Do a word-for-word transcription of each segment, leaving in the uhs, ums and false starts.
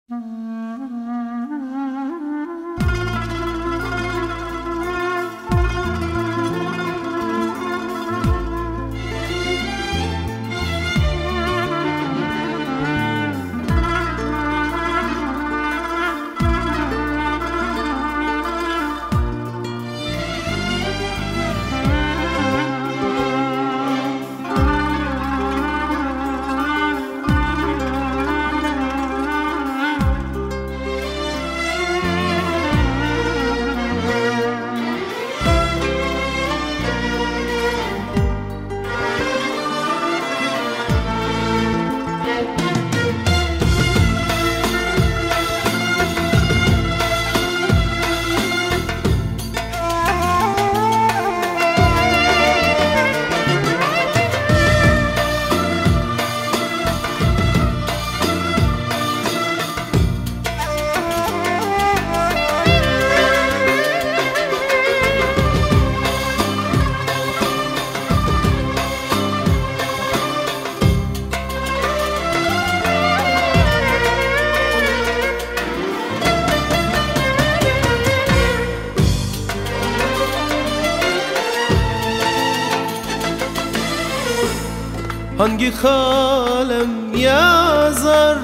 Hangi kalem yazar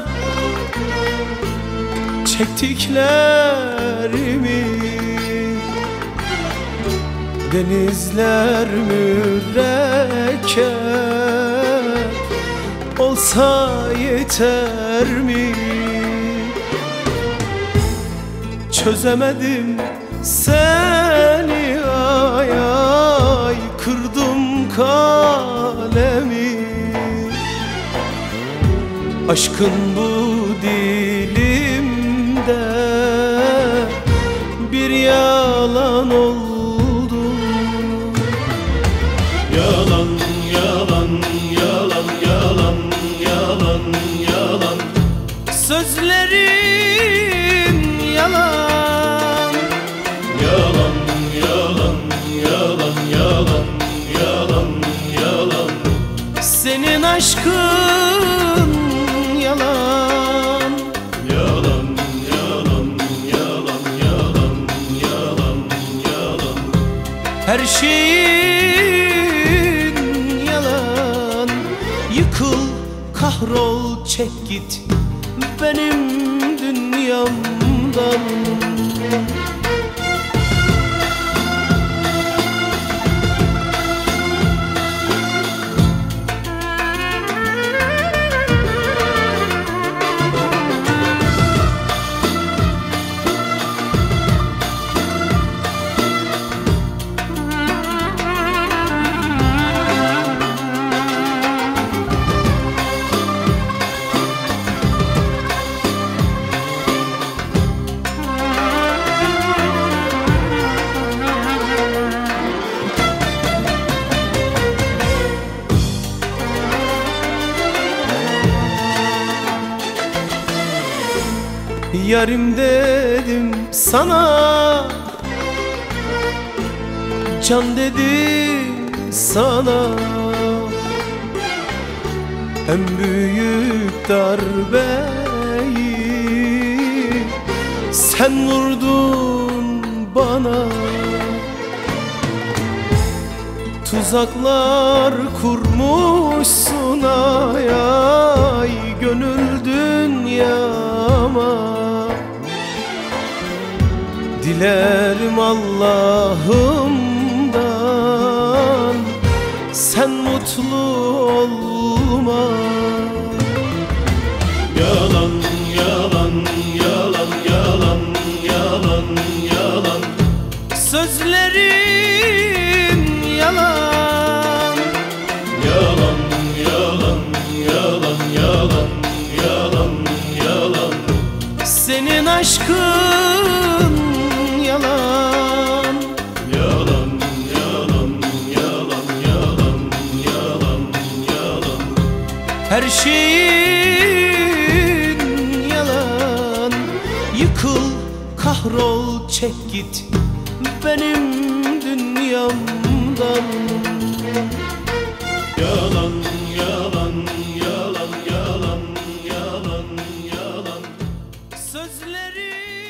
çektiklerimi? Denizler mürekkep olsa yeter mi? Çözemedim seni, ay ay kırdım kalemi. Aşkın bu dilimde bir yalan oldu. Yalan, yalan, yalan, yalan, yalan, yalan. Sözlerin yalan. Yalan, yalan, yalan, yalan, yalan, yalan. Senin aşkın yalan. Yalan, yalan, yalan, yalan, yalan, yalan. Her şeyin yalan. Yıkıl, kahrol, çek git benim dünyamdan. Yarim dedim sana, can dedim sana. En büyük darbeyi sen vurdun bana. Tuzaklar kurmuşsun ay ay gönül dünyama. Dilerim Allah'ımdan sen mutlu olma. Yalan, yalan, yalan, yalan, yalan, yalan. Sözlerin yalan. Yalan, yalan, yalan, yalan, yalan, yalan. Senin aşkın yalan. Yalan, yalan, yalan, yalan, yalan, yalan. Her şeyin yalan. Yıkıl, kahrol, çek git benim dünyamdan. Yalan, yalan, yalan, yalan, yalan, yalan. Sözlerim